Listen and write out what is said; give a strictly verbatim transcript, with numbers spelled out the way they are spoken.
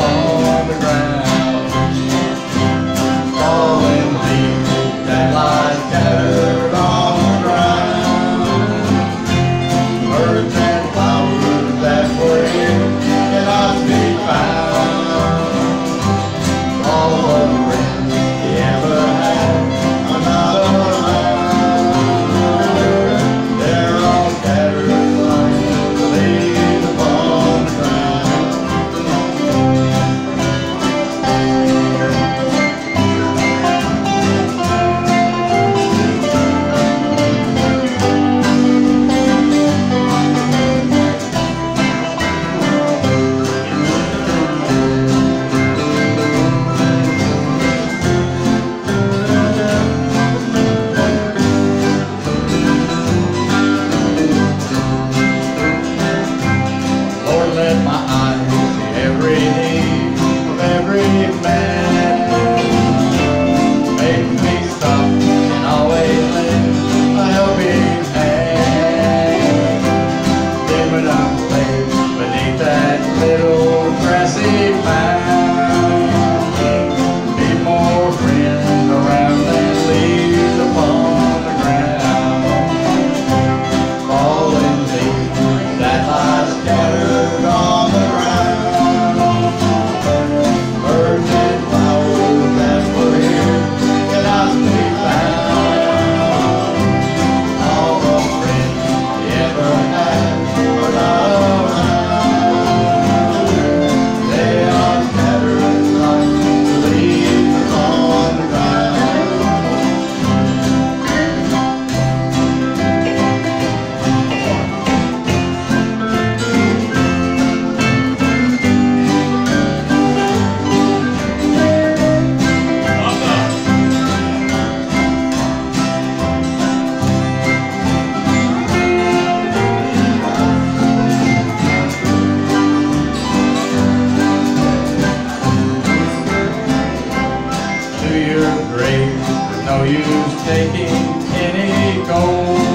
upon the ground. Fallen leaves that lie scattered on the ground. Birds and flowers that were here cannot be found. All the friends he ever had are not around. They're all scattered like the leaves upon the ground. Lord, let my eyes see every need of every man. Make me stop and always lend a helping hand. Then when I'm laid beneath that little grassy mound, be more friends around than leaves upon the ground. Fallen leaves that lie scattered on the ground. Birds and flowers that were here cannot be found. All the friends he ever had are not around. They are scattered like the leaves upon the ground. To your grave, there's no use taking any gold.